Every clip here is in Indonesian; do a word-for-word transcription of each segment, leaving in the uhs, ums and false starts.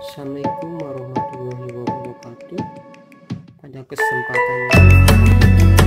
Assalamualaikum warahmatullahi wabarakatuh. Pada kesempatan ini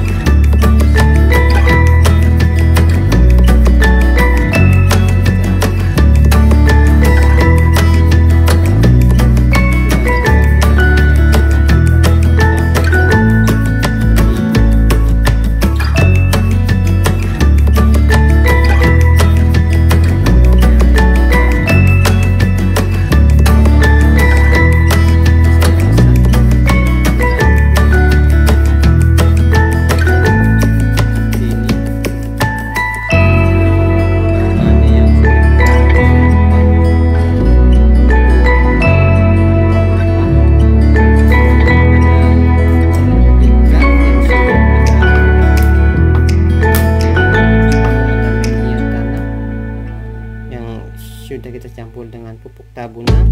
sudah kita campur dengan pupuk tabunan.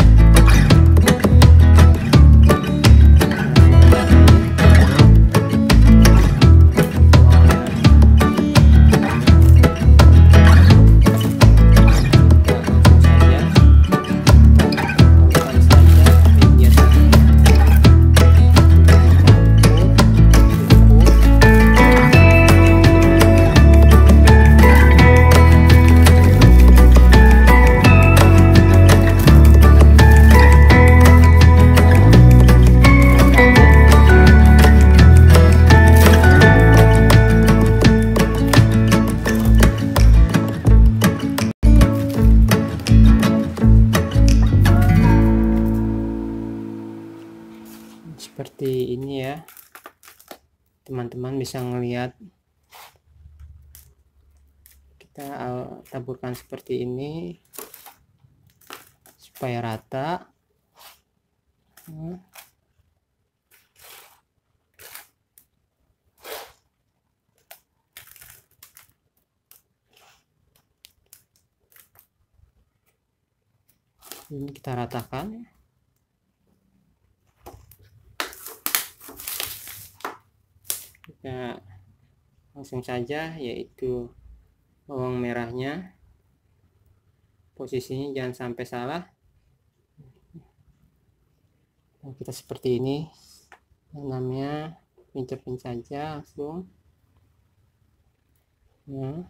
Seperti ini ya, teman-teman bisa ngelihat. Kita taburkan seperti ini supaya rata. Ini kita ratakan. Kita langsung saja, yaitu bawang merahnya posisinya jangan sampai salah. Nah, kita seperti ini, namanya pincir-pincir saja langsung. Nah,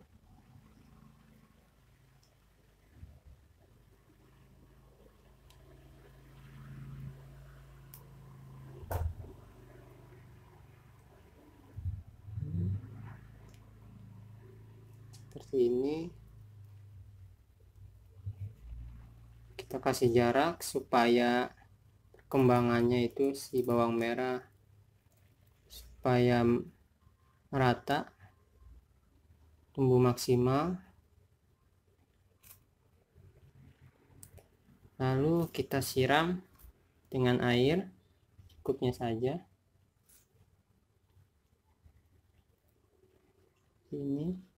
seperti ini. Kita kasih jarak supaya perkembangannya itu si bawang merah supaya merata, tumbuh maksimal. Lalu kita siram dengan air cukupnya saja. Ini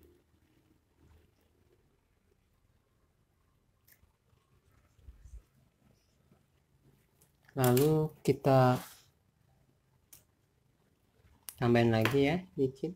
lalu kita tambahin lagi ya dikit.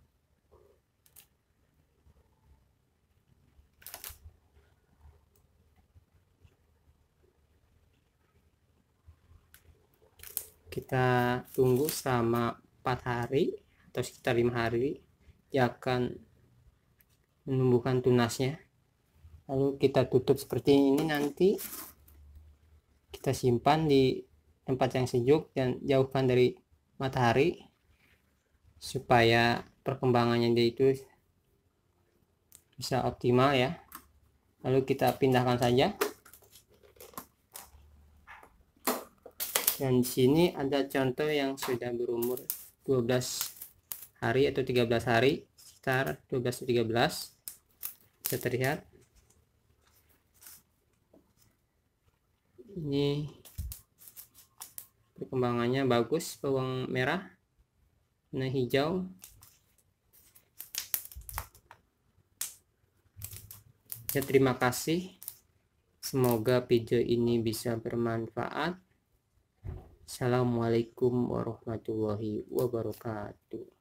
Kita tunggu selama empat hari atau sekitar lima hari, dia akan menumbuhkan tunasnya. Lalu kita tutup seperti ini. Nanti kita simpan di tempat yang sejuk dan jauhkan dari matahari supaya perkembangannya dia itu bisa optimal ya. Lalu kita pindahkan saja. Dan di sini ada contoh yang sudah berumur dua belas hari atau tiga belas hari, sekitar dua belas atau tiga belas. Bisa terlihat. Ini perkembangannya bagus, bawang merah, warna hijau. Ya, terima kasih. Semoga video ini bisa bermanfaat. Assalamualaikum warahmatullahi wabarakatuh.